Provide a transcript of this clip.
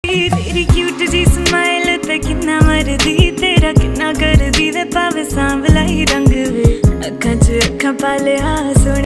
तेरी क्यूट जी स्माइल ते किन्ना मरदी तेरा किन्ना करदी वे पावे सांवला ही रंग वे अखां च अखां पाले आ सोने